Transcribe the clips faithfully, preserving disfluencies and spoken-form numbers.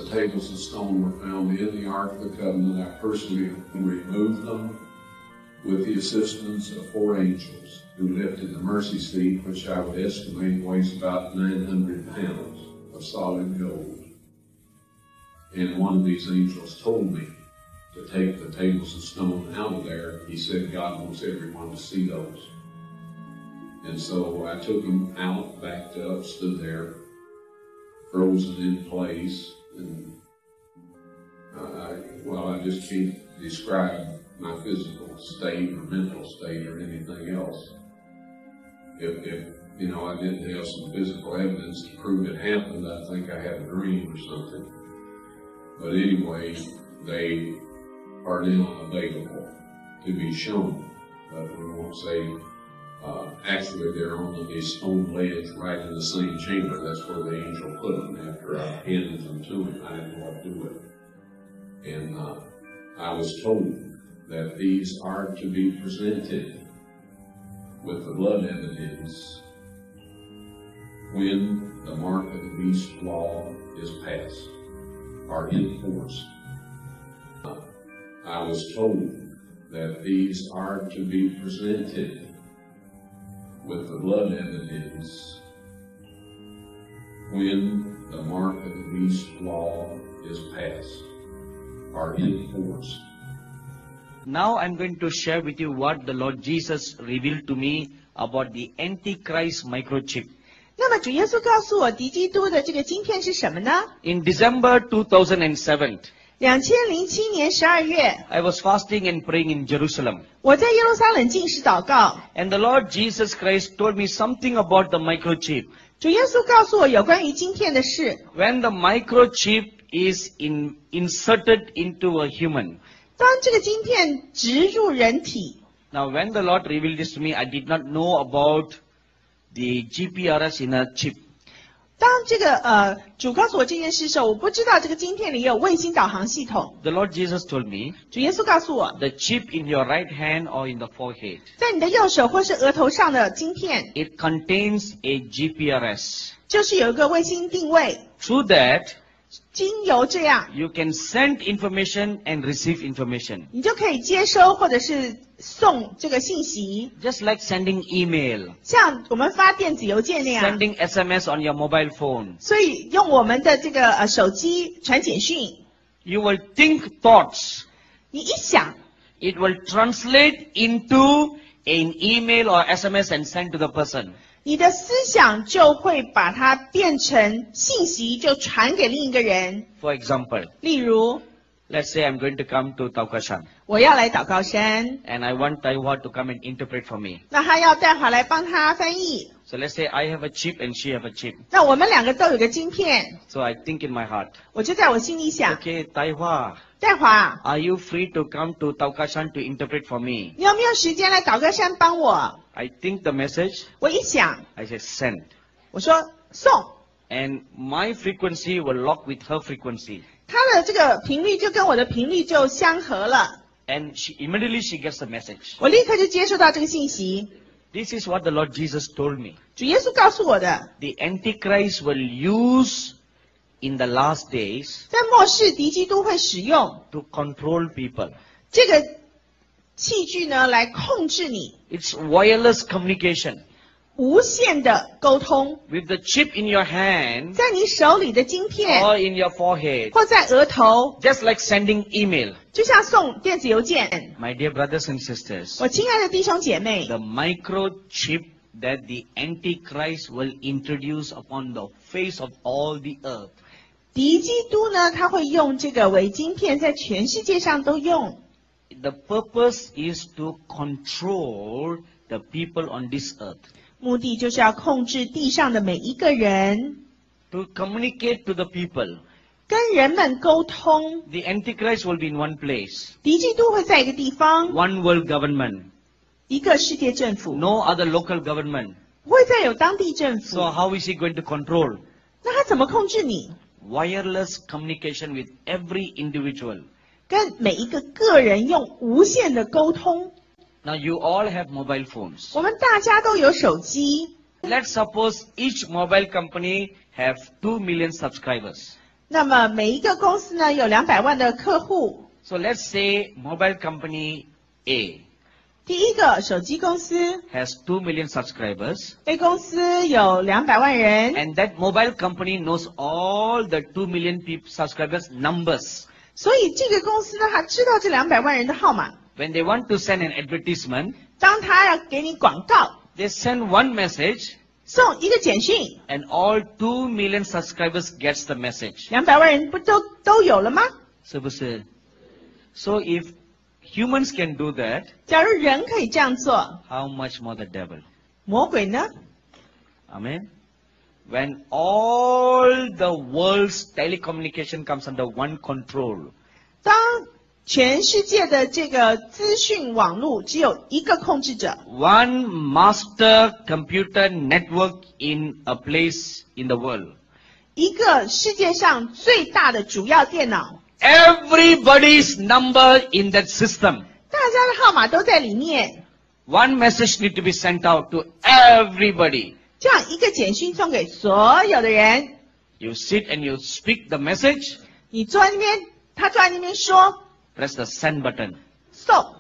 tables of stone were found in the Ark of the Covenant, I personally removed them with the assistance of four angels who lifted the mercy seat, which I would estimate weighs about nine hundred pounds of solid gold. And one of these angels told me to take the tables of stone out of there. He said God wants everyone to see those. And so I took them out, backed up, stood there, frozen in place, and I, well, I just can't describe my physical state or mental state or anything else. If, if you know, I didn't have some physical evidence to prove it happened, I think I had a dream or something. But anyway, they are now available to be shown. But we won't say, uh, actually they're on a stone ledge right in the same chamber. That's where the angel put them after I handed them to him. I didn't know what to do with them. And uh, I was told that these are to be presented with the blood evidence when the mark of the beast law is passed or enforced. Uh, I was told that these are to be presented with the blood evidence when the mark of the beast law is passed or enforced. Now I'm going to share with you what the Lord Jesus revealed to me about the Antichrist microchip. 那么主耶稣告诉我敌基督的这个晶片是什么呢？ In December two thousand seven, 两千零七年十二月， I was fasting and praying in Jerusalem. 我在耶路撒冷禁食祷告， And the Lord Jesus Christ told me something about the microchip. 主耶稣告诉我有关于晶片的事。 When the microchip is in, inserted into a human. 当这个晶片植入人体， Now when the Lord revealed this to me, I did not know about the G P R S in a chip. 当这个呃主告诉我这件事的时候，我不知道这个晶片里有卫星导航系统。 The Lord Jesus told me, 主耶稣告诉我， the chip in your right hand or in the forehead, 在你的右手或是额头上的晶片， it contains a G P R S. 就是有一个卫星定位， Through that, 经由这样， you can send information and receive information. 你就可以接收或者是送这个信息， Just like sending email, 像我们发电子邮件那样。 sending S M S on your mobile phone. 所以用我们的这个呃手机传简讯， You will think thoughts. 你一想， It will translate into an email or S M S and send to the person. 你的思想就会把它变成信息，就传给另一个人。 For example, 例如， let's say I'm going to come to Taukashan 我要来祷告山， and I want Taiwan to come and interpret for me. 那他要带华来帮他翻译。 So let's say I have a chip and she have a chip. 那我们两个都有个晶片， So I think in my heart, 我就在我心里想， okay, Taiwan, 戴华， are you free to come to Taukashan to interpret for me? 你有没有时间来祷告山帮我？ I think the message, 我一想， I say send. 我说送， And my frequency will lock with her frequency. 他的这个频率就跟我的频率就相合了， And she immediately she gets the message. 我立刻就接收到这个信息。 This is what the Lord Jesus told me. 主耶稣告诉我的， The Antichrist will use in the last days 在末世敌基督会使用 to control people. 这个器具呢来控制你， It's wireless communication. 无线的沟通， With the chip in your hand 在你手里的晶片 or in your forehead. 或在额头， Just like sending email. 就像送电子邮件。 My dear brothers and sisters, 我亲爱的弟兄姐妹， the microchip that the Antichrist will introduce upon the face of all the earth. 敌基督呢，他会用这个伪晶片，在全世界上都用。 The purpose is to control the people on this earth. 目的就是要控制地上的每一个人， To communicate to the people. 跟人们沟通。 The Antichrist will be in one place. 敌基督会在一个地方， One world government. 一个世界政府， No other local government. 不会再有当地政 So 府。 how is he going to control? 那他怎么控制你？ Wireless communication with every individual. 跟每一个个人用无线的沟通。 Now you all have mobile phones. 我们大家都有手机， Let's suppose each mobile company have two million subscribers. 那么每一个公司呢有两百万的客户。 So let's say mobile company A 第一个手机公司 has two million subscribers, A 公司有两百万人， and that mobile company knows all the two million people subscribers numbers. 所以这个公司呢，他知道这两百万人的号码。 When they want to send an advertisement, 当他要给你广告， they send one message, 送一个简讯， and all two million subscribers gets the message. 两百万人不都都有了吗？ 是不是? So if humans can do that, 假如人可以这样做， how much more the devil? 魔鬼呢？ Amen. When all the world's telecommunication comes under one control, 当全世界的这个资讯网络只有一个控制者， one master computer network in a place in the world, 一个世界上最大的主要电脑， everybody's number in that system. 大家的号码都在里面。 One message need to be sent out to everybody. 这样一个简讯送给所有的人， You sit and you speak the message, 你坐在那边，他坐在那边说 press the send button. 送，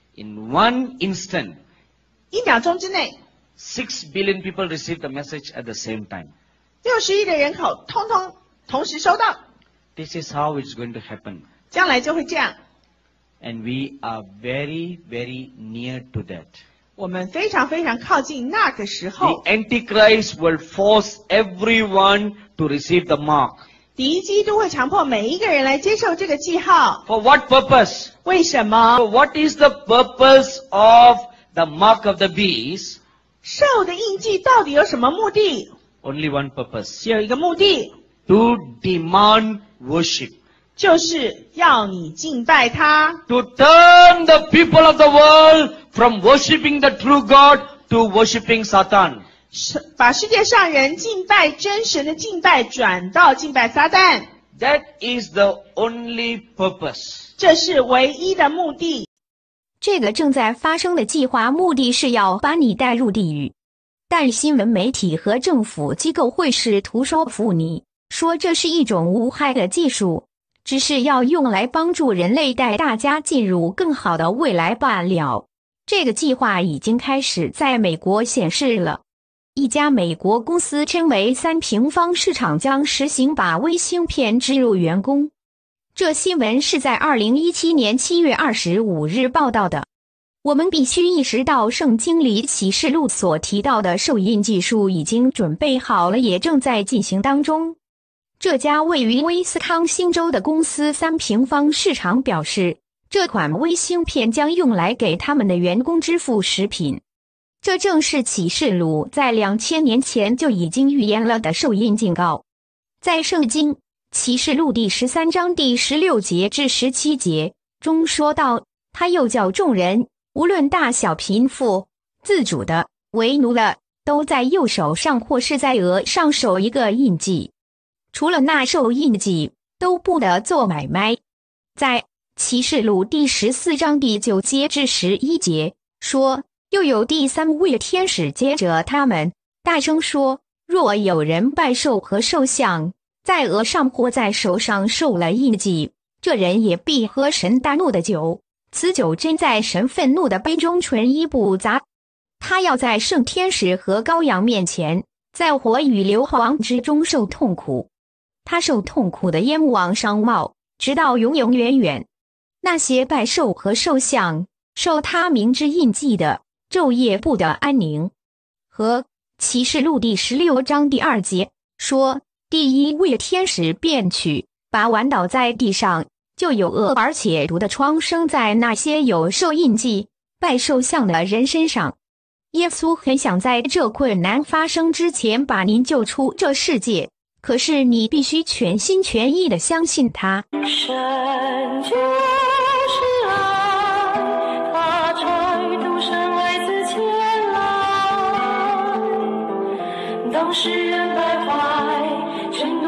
In one instant, 一秒钟之内， six billion people receive the message at the same time. 六十亿的人口通通同时收到， This is how it's going to happen. 将来就会这样。 And we are very, very near to that. 我们非常非常靠近那个时 The 候， Antichrist will force everyone to receive the mark. 敌基督会强迫每一个人来接受这个记号。 For what purpose? 为什么？ So what is the purpose of the mark of the beast? 兽的印记到底有什么目的？ Only one purpose. 只有一个目的， To demand worship. 就是要你敬拜他， To turn the people of the world from worshipping the true God to worshipping Satan. 是把世界上人敬拜真神的敬拜转到敬拜撒旦， That is the only purpose. 这是唯一的目的。 这个正在发生的计划目的是要把你带入地狱，但新闻媒体和政府机构会试图说服你，说这是一种无害的技术，只是要用来帮助人类带大家进入更好的未来罢了。这个计划已经开始在美国显示了。一家美国公司称为三平方市场将实行把微芯片植入员工。这新闻是在二零一七年七月二十五日报道的。我们必须意识到圣经里启示录所提到的受印技术已经准备好了，也正在进行当中。这家位于威斯康星州的公司三平方市场表示，这款微芯片将用来给他们的员工支付食品。这正是启示录在两千年前就已经预言了的受印警告。在圣经启示录第十三章第十六节至十七节中说到，他又叫众人，无论大小贫富，自主的、为奴的，都在右手上或是在额上手一个印记，除了那受印记，都不得做买卖。在启示录第十四章第九节至十一节说，又有第三位天使接着他们，大声说，若有人拜兽和兽像，在额上或在手上受了印记，这人也必喝神大怒的酒，此酒真在神愤怒的杯中纯一不杂。他要在圣天使和羔羊面前，在火与硫磺之中受痛苦，他受痛苦的烟往上冒，直到永永远远。那些拜兽和兽像，受他名之印记的，昼夜不得安宁。和启示录第十六章第二节说，第一位天使便去，把碗倒在地上，就有恶而且毒的疮生在那些有受印记、拜兽像的人身上。耶稣很想在这困难发生之前把您救出这世界，可是你必须全心全意地相信他。 神就是爱，他差独生爱子前来，当世人败坏，真